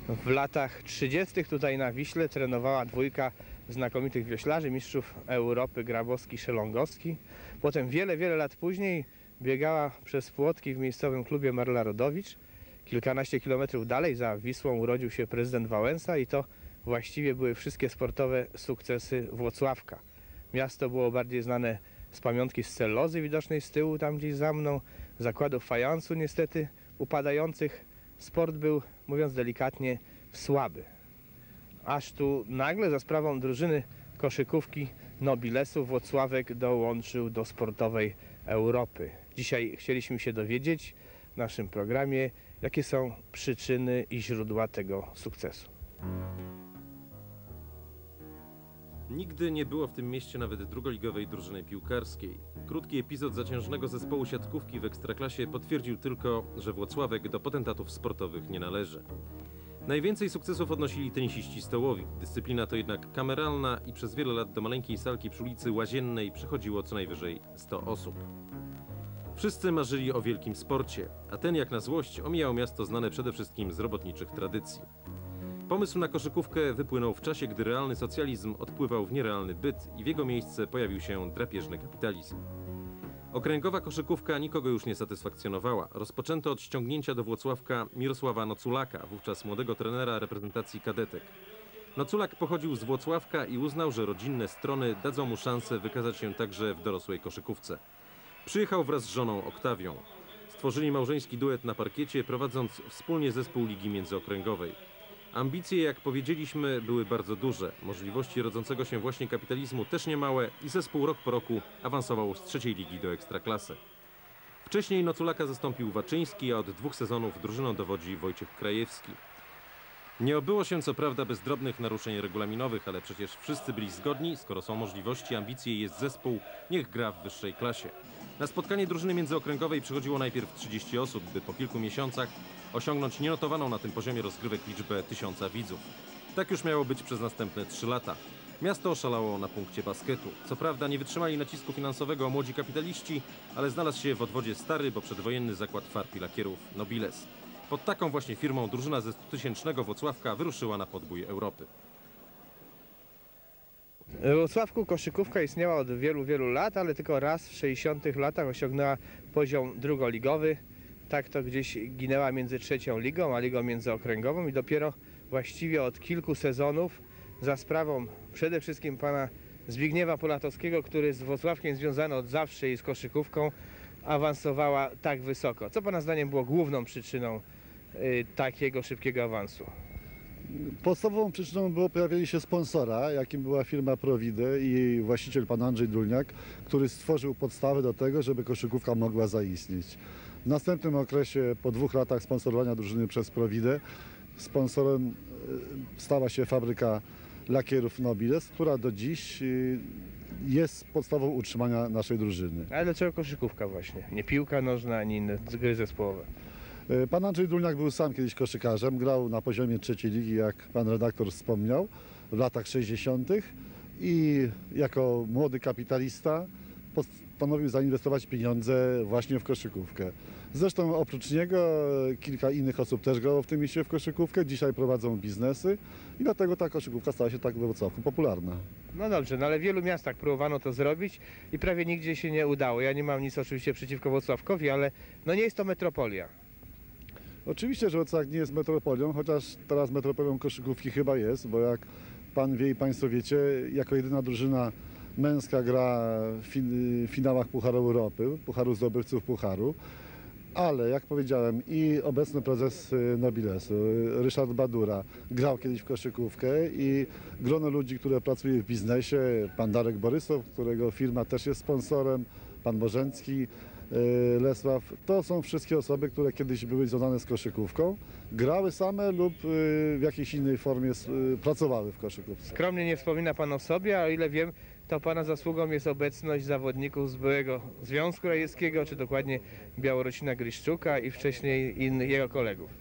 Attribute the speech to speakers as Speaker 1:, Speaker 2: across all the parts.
Speaker 1: W latach 30. tutaj na Wiśle trenowała dwójka znakomitych wioślarzy, mistrzów Europy Grabowski-Szelongowski. Potem wiele lat później biegała przez Płotki w miejscowym klubie Marla Rodowicz. Kilkanaście kilometrów dalej za Wisłą urodził się prezydent Wałęsa i to właściwie były wszystkie sportowe sukcesy Włocławka. Miasto było bardziej znane z pamiątki z cellulozy widocznej z tyłu, tam gdzieś za mną, zakładów fajansu niestety upadających. Sport był, mówiąc delikatnie, słaby. Aż tu nagle za sprawą drużyny koszykówki Nobilesu Włocławek dołączył do sportowej Europy. Dzisiaj chcieliśmy się dowiedzieć w naszym programie, jakie są przyczyny i źródła tego sukcesu.
Speaker 2: Nigdy nie było w tym mieście nawet drugoligowej drużyny piłkarskiej. Krótki epizod zaciężnego zespołu siatkówki w Ekstraklasie potwierdził tylko, że Włocławek do potentatów sportowych nie należy. Najwięcej sukcesów odnosili tenisiści stołowi. Dyscyplina to jednak kameralna i przez wiele lat do maleńkiej salki przy ulicy Łaziennej przychodziło co najwyżej 100 osób. Wszyscy marzyli o wielkim sporcie, a ten jak na złość omijał miasto znane przede wszystkim z robotniczych tradycji. Pomysł na koszykówkę wypłynął w czasie, gdy realny socjalizm odpływał w nierealny byt i w jego miejsce pojawił się drapieżny kapitalizm. Okręgowa koszykówka nikogo już nie satysfakcjonowała. Rozpoczęto od ściągnięcia do Włocławka Mirosława Noculaka, wówczas młodego trenera reprezentacji kadetek. Noculak pochodził z Włocławka i uznał, że rodzinne strony dadzą mu szansę wykazać się także w dorosłej koszykówce. Przyjechał wraz z żoną Oktawią. Stworzyli małżeński duet na parkiecie, prowadząc wspólnie zespół Ligi Międzyokręgowej. Ambicje, jak powiedzieliśmy, były bardzo duże. Możliwości rodzącego się właśnie kapitalizmu też niemałe i zespół rok po roku awansował z trzeciej ligi do Ekstraklasy. Wcześniej Noculaka zastąpił Waczyński, a od 2 sezonów drużyną dowodzi Wojciech Krajewski. Nie obyło się co prawda bez drobnych naruszeń regulaminowych, ale przecież wszyscy byli zgodni, skoro są możliwości, ambicje i jest zespół, niech gra w wyższej klasie. Na spotkanie drużyny międzyokręgowej przychodziło najpierw 30 osób, by po kilku miesiącach osiągnąć nienotowaną na tym poziomie rozgrywek liczbę 1000 widzów. Tak już miało być przez następne 3 lata. Miasto oszalało na punkcie basketu. Co prawda nie wytrzymali nacisku finansowego młodzi kapitaliści, ale znalazł się w odwodzie stary, bo przedwojenny zakład farb i lakierów Nobiles. Pod taką właśnie firmą drużyna ze 100-tysięcznego Włocławka wyruszyła na podbój Europy.
Speaker 1: W Włocławku koszykówka istniała od wielu lat, ale tylko raz w 60. latach osiągnęła poziom drugoligowy. Tak to gdzieś ginęła między trzecią ligą, a ligą międzyokręgową i dopiero właściwie od kilku sezonów za sprawą przede wszystkim pana Zbigniewa Polatowskiego, który z Włocławkiem związany od zawsze i z koszykówką, awansowała tak wysoko. Co pana zdaniem było główną przyczyną takiego szybkiego awansu?
Speaker 3: Podstawową przyczyną było pojawienie się sponsora, jakim była firma Prowide i jej właściciel pan Andrzej Drulniak, który stworzył podstawę do tego, żeby koszykówka mogła zaistnieć. W następnym okresie, po 2 latach sponsorowania drużyny przez Prowide, sponsorem stała się fabryka lakierów Nobiles, która do dziś jest podstawą utrzymania naszej drużyny.
Speaker 1: Ale dlaczego koszykówka właśnie? Nie piłka nożna, ani inne gry zespołowe.
Speaker 3: Pan Andrzej Drulniak był sam kiedyś koszykarzem, grał na poziomie trzeciej ligi, jak pan redaktor wspomniał, w latach 60. i jako młody kapitalista postanowił zainwestować pieniądze właśnie w koszykówkę. Zresztą oprócz niego kilka innych osób też grało w tym mieście w koszykówkę, dzisiaj prowadzą biznesy i dlatego ta koszykówka stała się tak we Wrocławku popularna.
Speaker 1: No dobrze, no ale w wielu miastach próbowano to zrobić i prawie nigdzie się nie udało. Ja nie mam nic oczywiście przeciwko Włocławkowi, ale no nie jest to metropolia.
Speaker 3: Oczywiście, że Wrocław nie jest metropolią, chociaż teraz metropolią koszykówki chyba jest, bo jak pan wie i państwo wiecie, jako jedyna drużyna męska gra w finałach Pucharu Europy, Pucharu Zdobywców Pucharu, ale jak powiedziałem i obecny prezes Nobilesu, Ryszard Badura, grał kiedyś w koszykówkę i grono ludzi, które pracuje w biznesie, pan Darek Borysow, którego firma też jest sponsorem, pan Bożencki, Lesław, to są wszystkie osoby, które kiedyś były związane z koszykówką, grały same lub w jakiejś innej formie pracowały w koszykówce.
Speaker 1: Skromnie nie wspomina pan o sobie, a o ile wiem, to pana zasługą jest obecność zawodników z byłego Związku Radzieckiego, czy dokładnie Białorusina Griszczuka i wcześniej jego kolegów.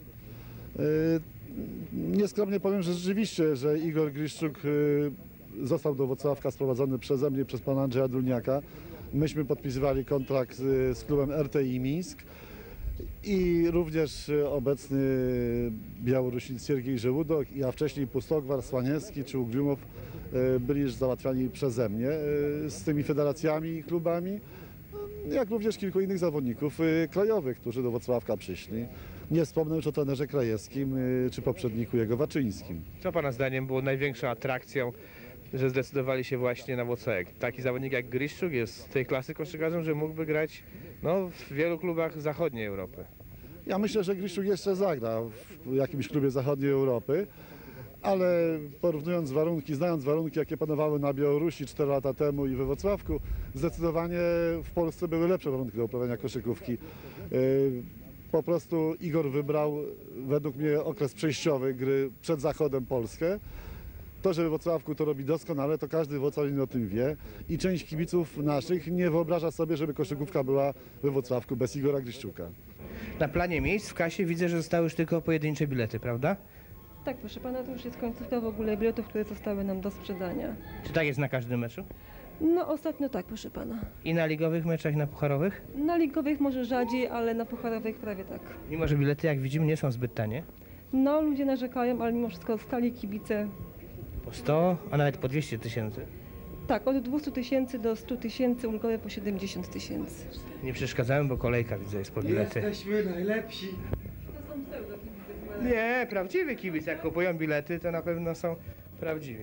Speaker 3: Nieskromnie powiem, że rzeczywiście, że Igor Griszczuk został do Włocławka sprowadzony przeze mnie, przez pana Andrzeja Drulniaka. Myśmy podpisywali kontrakt z klubem RTI Mińsk. i również obecny Białorusin Siergiej Żołudok, a wcześniej Pustogwar, Słaniewski czy Ugriumow byli już załatwiani przeze mnie z tymi federacjami i klubami, jak również kilku innych zawodników krajowych, którzy do Włocławka przyszli. Nie wspomnę już o trenerze Krajewskim czy poprzedniku jego Waczyńskim.
Speaker 1: Co Pana zdaniem było największą atrakcją, że zdecydowali się właśnie na Włocławek? Taki zawodnik jak Griszczuk jest tej klasy koszykarzem, że mógłby grać w wielu klubach zachodniej Europy.
Speaker 3: Ja myślę, że Griszczuk jeszcze zagra w jakimś klubie zachodniej Europy, ale porównując warunki, znając warunki, jakie panowały na Białorusi 4 lata temu i we Włocławku, zdecydowanie w Polsce były lepsze warunki do uprawiania koszykówki. Po prostu Igor wybrał według mnie okres przejściowy gry przed Zachodem Polskę. To, że we Włocławku to robi doskonale, to każdy włocławin o tym wie i część kibiców naszych nie wyobraża sobie, żeby koszykówka była we Włocławku bez Igora Griszczuka.
Speaker 1: Na planie miejsc w kasie widzę, że zostały już tylko pojedyncze bilety, prawda?
Speaker 4: Tak, proszę pana, to już jest końcówka w ogóle biletów, które zostały nam do sprzedania.
Speaker 1: Czy tak jest na każdym meczu?
Speaker 4: No ostatnio tak, proszę pana.
Speaker 1: I na ligowych meczach, i na pucharowych?
Speaker 4: Na ligowych może rzadziej, ale na pucharowych prawie tak.
Speaker 1: Mimo że bilety, jak widzimy, nie są zbyt tanie.
Speaker 4: No ludzie narzekają, ale mimo wszystko stali kibice.
Speaker 1: Po 100, a nawet po 200 tysięcy.
Speaker 4: Tak, od 200 000 do 100 000, ulgowe po 70 000.
Speaker 1: Nie przeszkadzałem, bo kolejka widzę jest po bilety.
Speaker 5: Jesteśmy najlepsi.
Speaker 4: To są pseudo kibice.
Speaker 1: Nie, prawdziwy kibic. Jak kupują bilety, to na pewno są prawdziwi.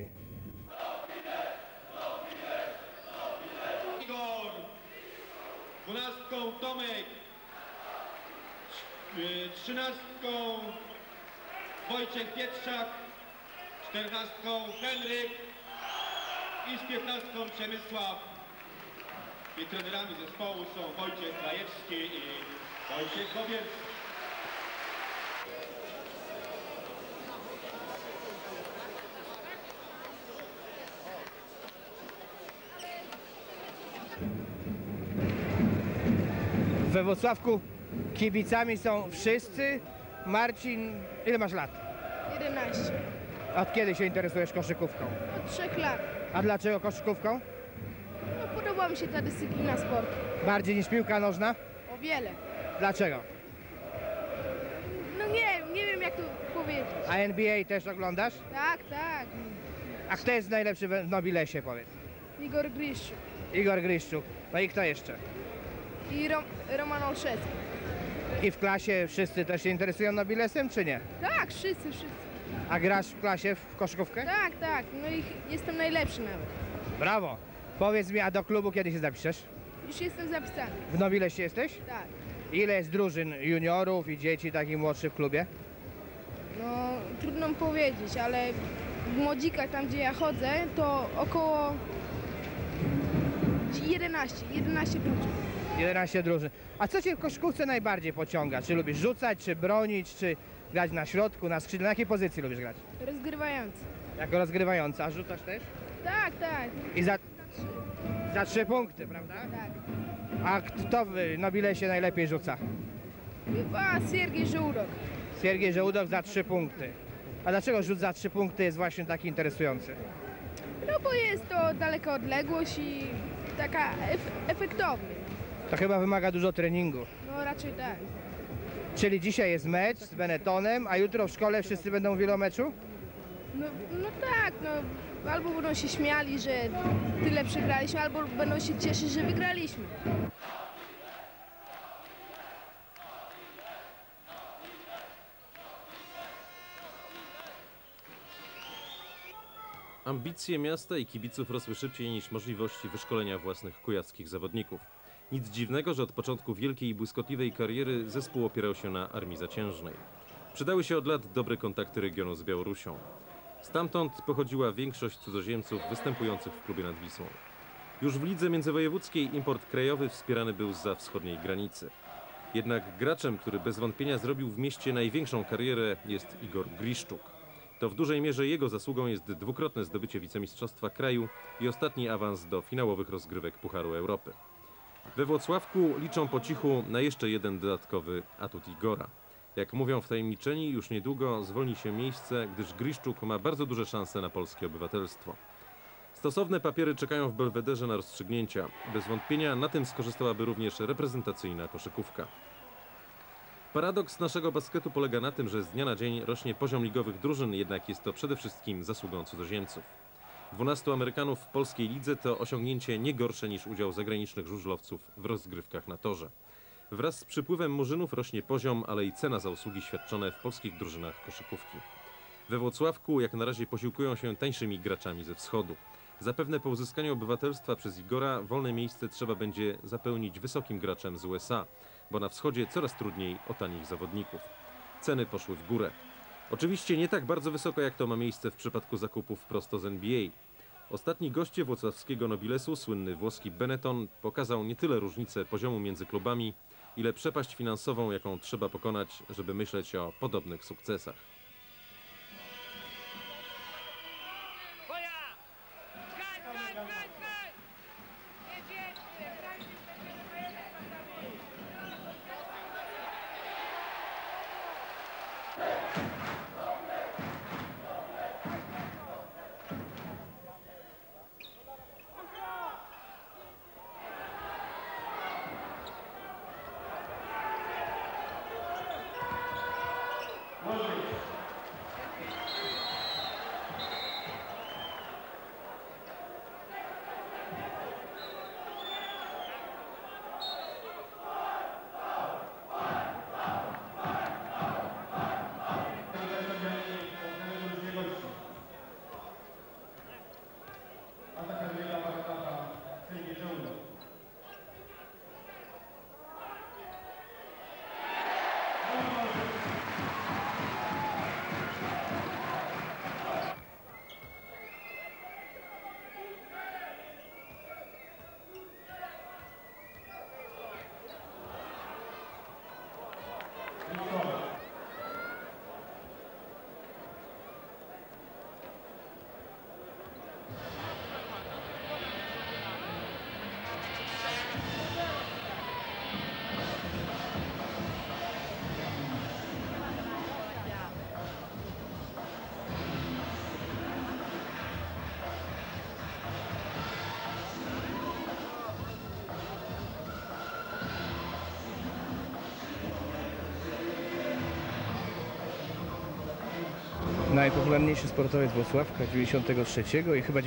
Speaker 6: Igor, 12 Tomek, 13 Wojciech Pietrzak, 14 Henryk i z 15 Przemysław. I trenerami zespołu są Wojciech Krajewski i Wojciech Bobielski.
Speaker 1: We Włocławku kibicami są wszyscy. Marcin, ile masz lat?
Speaker 7: 11.
Speaker 1: Od kiedy się interesujesz koszykówką?
Speaker 7: Od 3 lat.
Speaker 1: A dlaczego koszykówką?
Speaker 7: No, podoba mi się ta dyscyplina sportu.
Speaker 1: Bardziej niż piłka nożna?
Speaker 7: O wiele.
Speaker 1: Dlaczego?
Speaker 7: No nie wiem jak to powiedzieć.
Speaker 1: A NBA też oglądasz?
Speaker 7: Tak, tak.
Speaker 1: A kto jest najlepszy w Nobilesie, powiedz?
Speaker 7: Igor Griszczuk
Speaker 1: Igor Griszczuk. No i kto jeszcze?
Speaker 7: i Roman Olszewski.
Speaker 1: I w klasie wszyscy też się interesują Nobilesem, czy nie?
Speaker 7: Tak, wszyscy.
Speaker 1: A grasz w klasie w koszykówkę?
Speaker 7: Tak. No i jestem najlepszy nawet.
Speaker 1: Brawo! Powiedz mi, a do klubu kiedy się zapiszesz?
Speaker 7: Już jestem zapisany.
Speaker 1: W Nobilesie jesteś?
Speaker 7: Tak.
Speaker 1: Ile jest drużyn juniorów i dzieci takich młodszych w klubie?
Speaker 7: No trudno mi powiedzieć, ale w Młodzikach, tam gdzie ja chodzę, to około 11 punktów.
Speaker 1: 11 drużyn. A co cię w koszykówce najbardziej pociąga? Czy lubisz rzucać, czy bronić, czy grać na środku, na skrzydle? Na jakiej pozycji lubisz grać?
Speaker 7: Rozgrywający.
Speaker 1: Jako rozgrywająca. A rzucasz też?
Speaker 7: Tak.
Speaker 1: I za 3 punkty, prawda?
Speaker 7: Tak.
Speaker 1: A kto w Nobilesie najlepiej rzuca?
Speaker 7: Chyba Siergiej Żołudok.
Speaker 1: Siergiej Żołudok za 3 punkty. A dlaczego rzut za 3 punkty jest właśnie taki interesujący?
Speaker 7: No bo jest to daleka odległość i taka efektowna.
Speaker 1: To chyba wymaga dużo treningu.
Speaker 7: No raczej tak.
Speaker 1: Czyli dzisiaj jest mecz z Benettonem, a jutro w szkole wszyscy będą mówili o meczu?
Speaker 7: No tak, no albo będą się śmiali, że tyle przegraliśmy, albo będą się cieszyć, że wygraliśmy.
Speaker 2: Ambicje miasta i kibiców rosły szybciej niż możliwości wyszkolenia własnych kujackich zawodników. Nic dziwnego, że od początku wielkiej i błyskotliwej kariery zespół opierał się na Armii Zaciężnej. Przydały się od lat dobre kontakty regionu z Białorusią. Stamtąd pochodziła większość cudzoziemców występujących w klubie nad Wisłą. Już w lidze międzywojewódzkiej import krajowy wspierany był zza wschodniej granicy. Jednak graczem, który bez wątpienia zrobił w mieście największą karierę, jest Igor Griszczuk. To w dużej mierze jego zasługą jest dwukrotne zdobycie wicemistrzostwa kraju i ostatni awans do finałowych rozgrywek Pucharu Europy. We Włocławku liczą po cichu na jeszcze jeden dodatkowy atut Igora. Jak mówią wtajemniczeni, już niedługo zwolni się miejsce, gdyż Griszczuk ma bardzo duże szanse na polskie obywatelstwo. Stosowne papiery czekają w Belwederze na rozstrzygnięcia. Bez wątpienia na tym skorzystałaby również reprezentacyjna koszykówka. Paradoks naszego basketu polega na tym, że z dnia na dzień rośnie poziom ligowych drużyn, jednak jest to przede wszystkim zasługą cudzoziemców. 12 Amerykanów w polskiej lidze to osiągnięcie nie gorsze niż udział zagranicznych żużlowców w rozgrywkach na torze. Wraz z przypływem murzynów rośnie poziom, ale i cena za usługi świadczone w polskich drużynach koszykówki. We Włocławku jak na razie posiłkują się tańszymi graczami ze wschodu. Zapewne po uzyskaniu obywatelstwa przez Igora wolne miejsce trzeba będzie zapełnić wysokim graczem z USA, bo na wschodzie coraz trudniej o tanich zawodników. Ceny poszły w górę. Oczywiście nie tak bardzo wysoko, jak to ma miejsce w przypadku zakupów prosto z NBA. Ostatni goście włocławskiego Nobilesu, słynny włoski Benetton, pokazał nie tyle różnicę poziomu między klubami, ile przepaść finansową, jaką trzeba pokonać, żeby myśleć o podobnych sukcesach.
Speaker 1: Najpopularniejszy sportowiec Włocławka 93 i chyba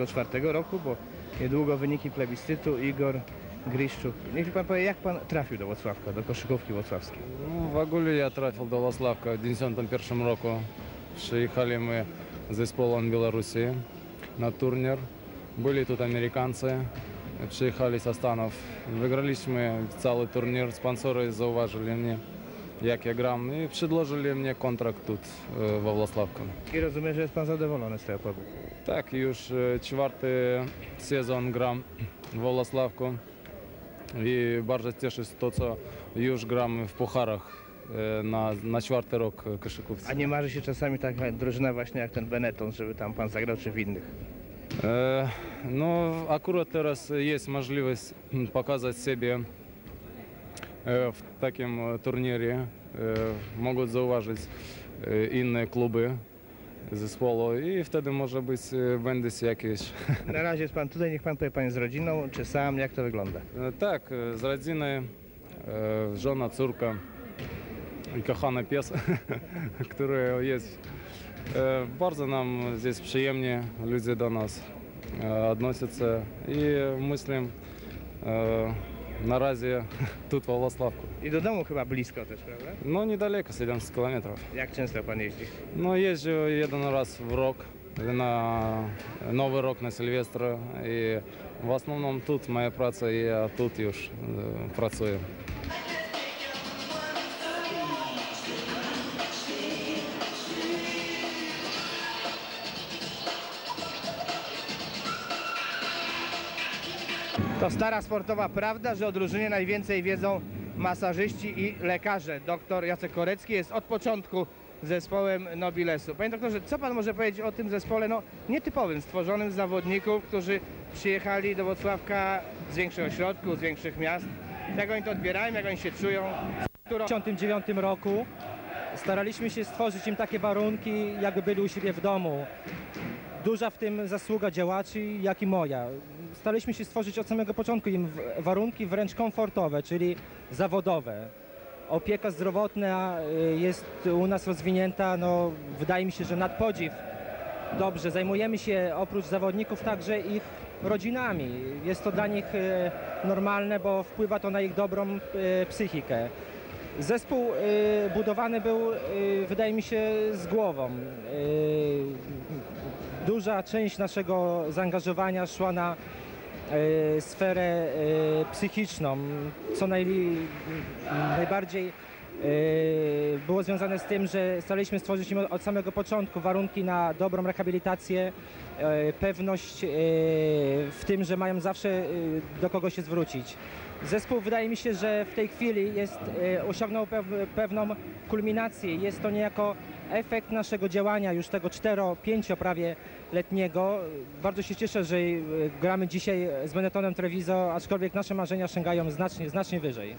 Speaker 1: 94 roku, bo niedługo wyniki plebiscytu Igor Griszczuk. Niech mi pan powie, jak pan trafił do Włocławka, do koszykówki włocławskiej?
Speaker 5: Ну, в Агулі я трапив до Владславка в 91 року. Приїхали ми з зespołem Білорусі на турнір. Були тут американці, приїхали з Станов. Вигрaliśmy cały turniej, sponsori zauważyli mnie, jak ja gram i przedłożyli mnie kontrakt тут we Włocławku.
Speaker 1: I rozumiem, że jest pan zadowolony z tego powodu.
Speaker 5: Tak, już czwarty sezon gram w Włocławku i bardzo cieszę się to, co już gram w pucharach na czwarty rok koszykówki.
Speaker 1: A nie marzy się czasami taka drużyna właśnie jak ten Benetton, żeby tam pan zagrał, czy w innych?
Speaker 5: No, akurat teraz jest możliwość pokazać siebie w takim turnierie. Mogą zauważyć inne kluby zespołu i wtedy może być będą jakieś.
Speaker 1: Na razie jest pan tutaj, niech pan powie, pan jest z rodziną, czy sam, jak to wygląda?
Speaker 5: Tak, z rodziny, żona, córka i kochany pies, który jest. Bardzo nam здесь przyjemnie, ludzie do nas odnoszą się i myślę, na razie тут w Włocławku.
Speaker 1: I do domu chyba blisko też, prawda?
Speaker 5: No niedaleko, 700 kilometrów.
Speaker 1: Jak często pan jeździ?
Speaker 5: No jeżdżę jeden raz w rok, na Nowy Rok, na Sylwestra i w основном тут moja praca i ja тут już pracuję.
Speaker 1: To stara sportowa prawda, że o drużynie najwięcej wiedzą masażyści i lekarze. Doktor Jacek Korecki jest od początku zespołem Nobilesu. Panie doktorze, co pan może powiedzieć o tym zespole nietypowym, stworzonym z zawodników, którzy przyjechali do Włocławka z większych ośrodków, z większych miast? Jak oni to odbierają, jak oni się czują?
Speaker 8: W 1999 roku staraliśmy się stworzyć im takie warunki, jakby byli u siebie w domu. Duża w tym zasługa działaczy, jak i moja. Staraliśmy się stworzyć od samego początku im warunki wręcz komfortowe, czyli zawodowe. Opieka zdrowotna jest u nas rozwinięta, no, wydaje mi się, że nad podziw. Dobrze, zajmujemy się oprócz zawodników także ich rodzinami. Jest to dla nich normalne, bo wpływa to na ich dobrą psychikę. Zespół budowany był, wydaje mi się, z głową. Duża część naszego zaangażowania szła na sferę psychiczną, co najbardziej było związane z tym, że staraliśmy stworzyć im od samego początku warunki na dobrą rehabilitację, pewność w tym, że mają zawsze do kogo się zwrócić. Zespół, wydaje mi się, że w tej chwili osiągnął pewną kulminację. Jest to niejako efekt naszego działania już tego 4-5 prawie letniego. Bardzo się cieszę, że gramy dzisiaj z Benettonem Treviso, aczkolwiek nasze marzenia sięgają znacznie wyżej.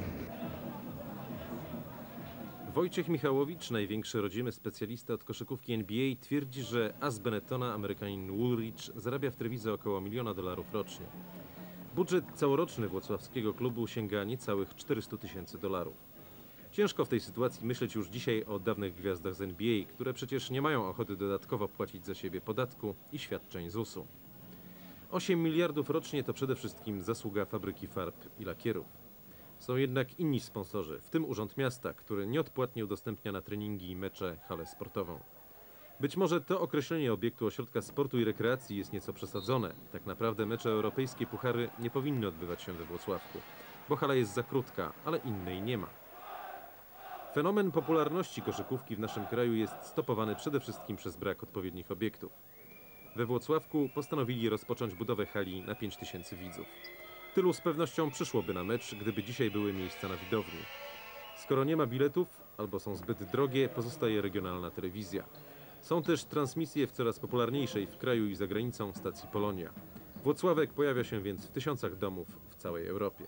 Speaker 2: Wojciech Michałowicz, największy rodzimy specjalista od koszykówki NBA, twierdzi, że as Benettona, Amerykanin Woolridge, zarabia w Treviso około $1 miliona rocznie. Budżet całoroczny włocławskiego klubu sięga niecałych $400 000. Ciężko w tej sytuacji myśleć już dzisiaj o dawnych gwiazdach z NBA, które przecież nie mają ochoty dodatkowo płacić za siebie podatku i świadczeń ZUS-u. 8 miliardów rocznie to przede wszystkim zasługa fabryki farb i lakierów. Są jednak inni sponsorzy, w tym Urząd Miasta, który nieodpłatnie udostępnia na treningi i mecze halę sportową. Być może to określenie obiektu ośrodka sportu i rekreacji jest nieco przesadzone. Tak naprawdę mecze europejskie puchary nie powinny odbywać się we Włocławku, bo hala jest za krótka, ale innej nie ma. Fenomen popularności koszykówki w naszym kraju jest stopowany przede wszystkim przez brak odpowiednich obiektów. We Włocławku postanowili rozpocząć budowę hali na 5000 widzów. Tylu z pewnością przyszłoby na mecz, gdyby dzisiaj były miejsca na widowni. Skoro nie ma biletów albo są zbyt drogie, pozostaje regionalna telewizja. Są też transmisje w coraz popularniejszej w kraju i za granicą stacji Polonia. Włocławek pojawia się więc w tysiącach domów w całej Europie.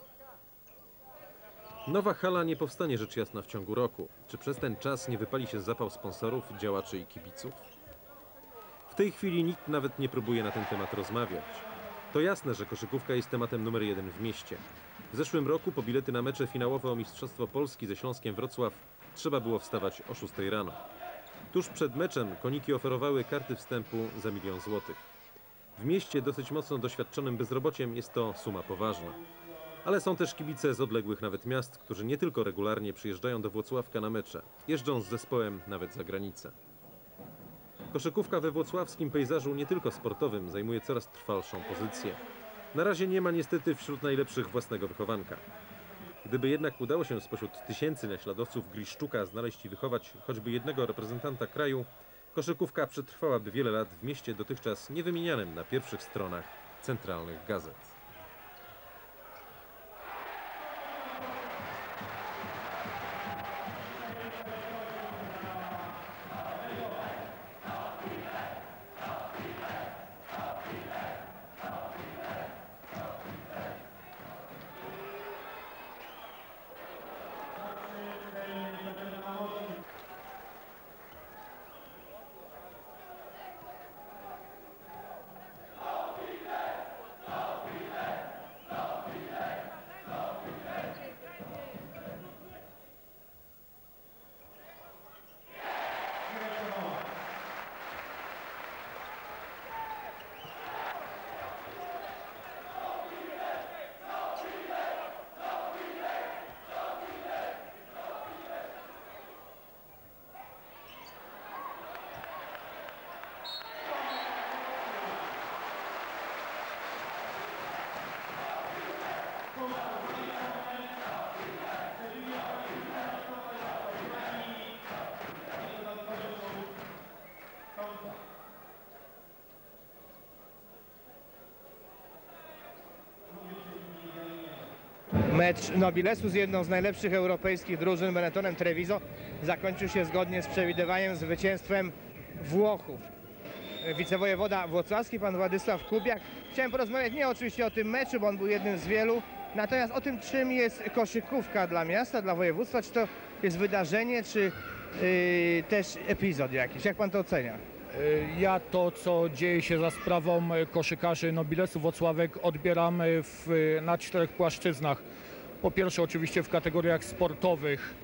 Speaker 2: Nowa hala nie powstanie rzecz jasna w ciągu roku. Czy przez ten czas nie wypali się zapał sponsorów, działaczy i kibiców? W tej chwili nikt nawet nie próbuje na ten temat rozmawiać. To jasne, że koszykówka jest tematem numer 1 w mieście. W zeszłym roku po bilety na mecze finałowe o Mistrzostwo Polski ze Śląskiem Wrocław trzeba było wstawać o 6 rano. Tuż przed meczem koniki oferowały karty wstępu za $1 milion. W mieście dosyć mocno doświadczonym bezrobociem jest to suma poważna. Ale są też kibice z odległych nawet miast, którzy nie tylko regularnie przyjeżdżają do Włocławka na mecze, jeżdżą z zespołem nawet za granicę. Koszykówka we włocławskim pejzażu nie tylko sportowym zajmuje coraz trwalszą pozycję. Na razie nie ma niestety wśród najlepszych własnego wychowanka. Gdyby jednak udało się spośród tysięcy naśladowców Griszczuka znaleźć i wychować choćby jednego reprezentanta kraju, koszykówka przetrwałaby wiele lat w mieście dotychczas niewymienianym na pierwszych stronach centralnych gazet.
Speaker 1: Mecz Nobilesu z jedną z najlepszych europejskich drużyn, Benettonem Treviso, zakończył się zgodnie z przewidywaniem zwycięstwem Włochów. Wicewojewoda włocławski, pan Władysław Kubiak. Chciałem porozmawiać nie oczywiście o tym meczu, bo on był jednym z wielu, natomiast o tym, czym jest koszykówka dla miasta, dla województwa. Czy to jest wydarzenie, czy też epizod jakiś? Jak pan to ocenia?
Speaker 9: Ja to, co dzieje się za sprawą koszykarzy Nobilesu Włocławek, odbieram na 4 płaszczyznach. Po pierwsze oczywiście w kategoriach sportowych.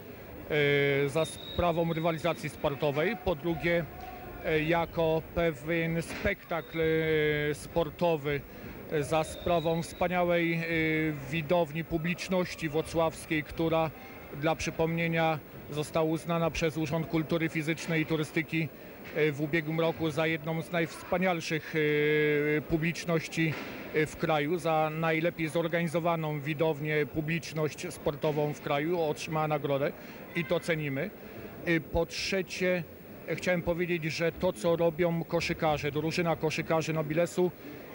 Speaker 9: za sprawą rywalizacji sportowej, po drugie jako pewien spektakl sportowy za sprawą wspaniałej widowni publiczności włocławskiej, która dla przypomnienia została uznana przez Urząd Kultury Fizycznej i Turystyki w ubiegłym roku za jedną z najwspanialszych publiczności w kraju, za najlepiej zorganizowaną widownię, publiczność sportową w kraju, otrzymała nagrodę i to cenimy. Po trzecie, chciałem powiedzieć, że to, co robią koszykarze, drużyna koszykarzy Nobilesu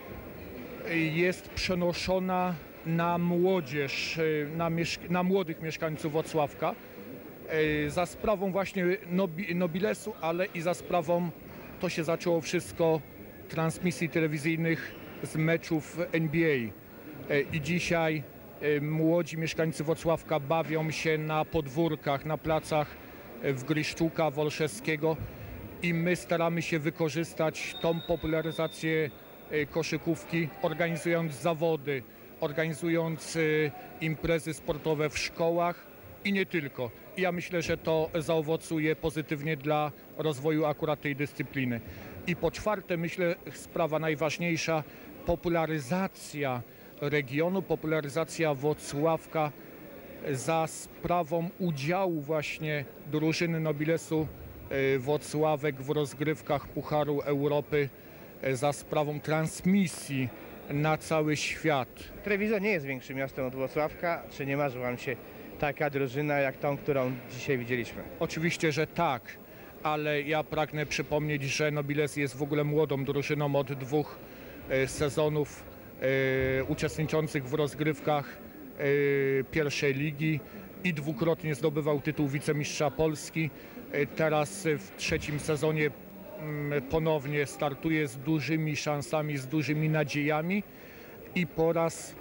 Speaker 9: jest przenoszona na młodzież, na młodych mieszkańców Włocławka za sprawą właśnie Nobilesu, ale i za sprawą, to się zaczęło wszystko, transmisji telewizyjnych z meczów NBA. I dzisiaj młodzi mieszkańcy Włocławka bawią się na podwórkach, na placach w Gryszczuka, Wolszewskiego i my staramy się wykorzystać tą popularyzację koszykówki, organizując zawody, organizując imprezy sportowe w szkołach i nie tylko. I ja myślę, że to zaowocuje pozytywnie dla rozwoju akurat tej dyscypliny. I po czwarte, myślę, sprawa najważniejsza, popularyzacja regionu, popularyzacja Włocławka za sprawą udziału właśnie drużyny Nobilesu Włocławek w rozgrywkach Pucharu Europy, za sprawą transmisji na cały świat.
Speaker 1: Treviso nie jest większym miastem od Włocławka. Czy nie marzy wam się taka drużyna jak tą, którą dzisiaj widzieliśmy?
Speaker 9: Oczywiście, że tak, ale ja pragnę przypomnieć, że Nobiles jest w ogóle młodą drużyną od 2 sezonów uczestniczących w rozgrywkach pierwszej ligi i dwukrotnie zdobywał tytuł wicemistrza Polski. Teraz w 3. sezonie ponownie startuje z dużymi szansami, z dużymi nadziejami i po raz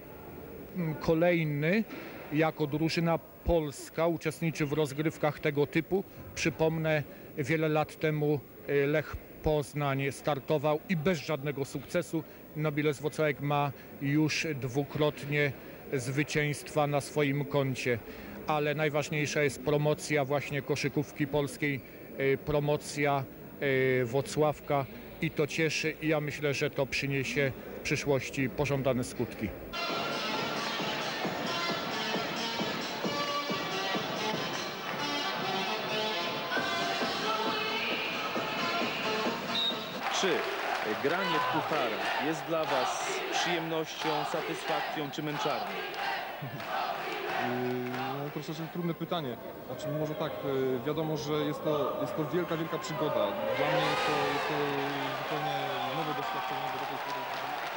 Speaker 9: kolejny jako drużyna polska uczestniczy w rozgrywkach tego typu. Przypomnę, wiele lat temu Lech Poznań startował i bez żadnego sukcesu. Nobiles Włocławek ma już dwukrotnie zwycięstwa na swoim koncie. Ale najważniejsza jest promocja właśnie koszykówki polskiej, promocja Włocławka i to cieszy i ja myślę, że to przyniesie w przyszłości pożądane skutki.
Speaker 10: Czy granie w pucharach jest dla Was przyjemnością, satysfakcją czy męczarnią?
Speaker 11: No, troszeczkę trudne pytanie. Znaczy, może tak, wiadomo, że jest to wielka, wielka przygoda. Dla mnie jest to zupełnie nowe doświadczenie, bo do tej pory...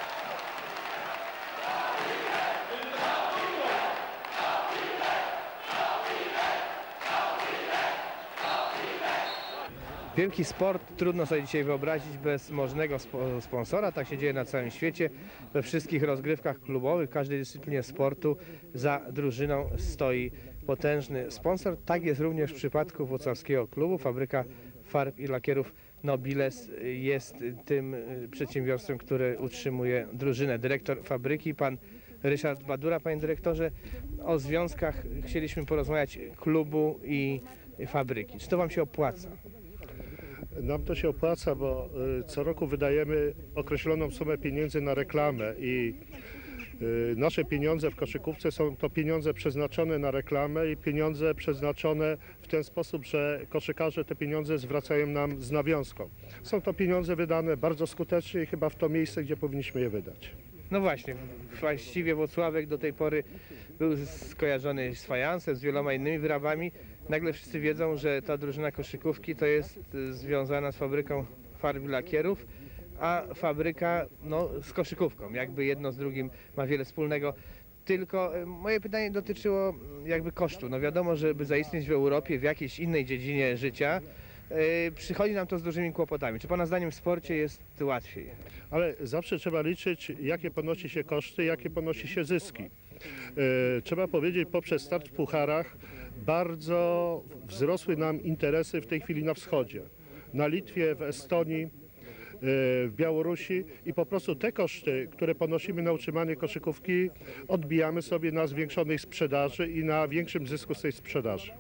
Speaker 1: Wielki sport trudno sobie dzisiaj wyobrazić bez możnego sponsora. Tak się dzieje na całym świecie. We wszystkich rozgrywkach klubowych, w każdej dyscyplinie sportu za drużyną stoi potężny sponsor. Tak jest również w przypadku włocławskiego klubu. Fabryka farb i lakierów Nobiles jest tym przedsiębiorstwem, które utrzymuje drużynę. Dyrektor fabryki, pan Ryszard Badura. Panie dyrektorze, o związkach chcieliśmy porozmawiać klubu i fabryki. Czy to wam się opłaca?
Speaker 12: Nam to się opłaca, bo co roku wydajemy określoną sumę pieniędzy na reklamę i nasze pieniądze w koszykówce są to pieniądze przeznaczone na reklamę i pieniądze przeznaczone w ten sposób, że koszykarze te pieniądze zwracają nam z nawiązką. Są to pieniądze wydane bardzo skutecznie i chyba w to miejsce, gdzie powinniśmy je wydać.
Speaker 1: No właśnie, właściwie Włocławek do tej pory był skojarzony z fajansem, z wieloma innymi wyrobami. Nagle wszyscy wiedzą, że ta drużyna koszykówki to jest związana z fabryką farb i lakierów, a fabryka z koszykówką. Jakby jedno z drugim ma wiele wspólnego. Tylko moje pytanie dotyczyło jakby kosztu. No wiadomo, żeby zaistnieć w Europie w jakiejś innej dziedzinie życia, przychodzi nam to z dużymi kłopotami. Czy pana zdaniem w sporcie jest łatwiej?
Speaker 12: Ale zawsze trzeba liczyć, jakie ponosi się koszty, jakie ponosi się zyski. Trzeba powiedzieć, poprzez start w pucharach bardzo wzrosły nam interesy w tej chwili na wschodzie. Na Litwie, w Estonii, w Białorusi i po prostu te koszty, które ponosimy na utrzymanie koszykówki, odbijamy sobie na zwiększonej sprzedaży i na większym zysku z tej sprzedaży.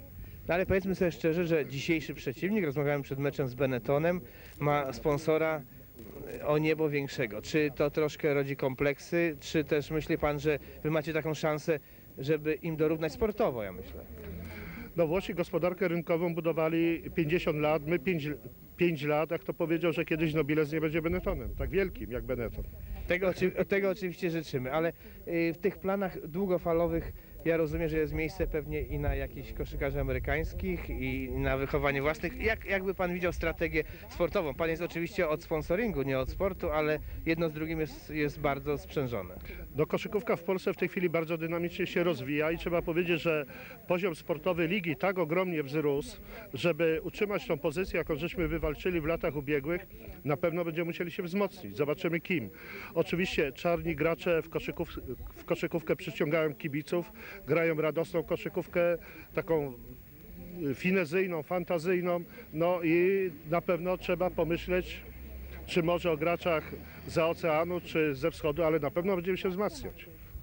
Speaker 1: No ale powiedzmy sobie szczerze, że dzisiejszy przeciwnik, rozmawiałem przed meczem z Benettonem, ma sponsora o niebo większego. Czy to troszkę rodzi kompleksy, czy też myśli pan, że wy macie taką szansę, żeby im dorównać sportowo, ja myślę?
Speaker 12: No Włosi gospodarkę rynkową budowali 50 lat, my 5 lat, jak to powiedział, że kiedyś Nobiles nie będzie Benettonem, tak wielkim jak Benetton.
Speaker 1: Tego oczywiście życzymy, ale w tych planach długofalowych ja rozumiem, że jest miejsce pewnie i na jakichś koszykarzy amerykańskich i na wychowanie własnych. Jakby pan widział strategię sportową? Pan jest oczywiście od sponsoringu, nie od sportu, ale jedno z drugim jest bardzo sprzężone.
Speaker 12: No koszykówka w Polsce w tej chwili bardzo dynamicznie się rozwija i trzeba powiedzieć, że poziom sportowy ligi tak ogromnie wzrósł, żeby utrzymać tą pozycję, jaką żeśmy wywalczyli w latach ubiegłych, na pewno będziemy musieli się wzmocnić. Zobaczymy kim. Oczywiście czarni gracze w koszykówkę przyciągają kibiców, grają radosną koszykówkę, taką finezyjną, fantazyjną, no i na pewno trzeba pomyśleć, czy może o graczach zza oceanu, czy ze wschodu, ale na pewno będziemy się wzmacniać.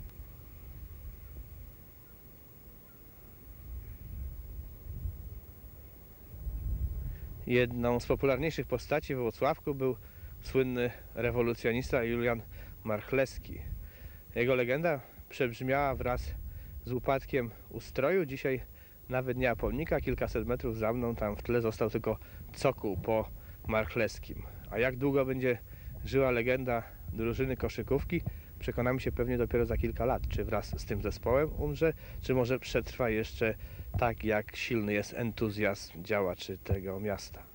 Speaker 1: Jedną z popularniejszych postaci we Włocławku był słynny rewolucjonista Julian Marchlewski. Jego legenda przebrzmiała wraz z upadkiem ustroju. Dzisiaj nawet nie ma pomnika, kilkaset metrów za mną, tam w tle został tylko cokół po Marchlewskim. A jak długo będzie żyła legenda drużyny koszykówki, przekonamy się pewnie dopiero za kilka lat, czy wraz z tym zespołem umrze, czy może przetrwa jeszcze tak, jak silny jest entuzjazm działaczy tego miasta.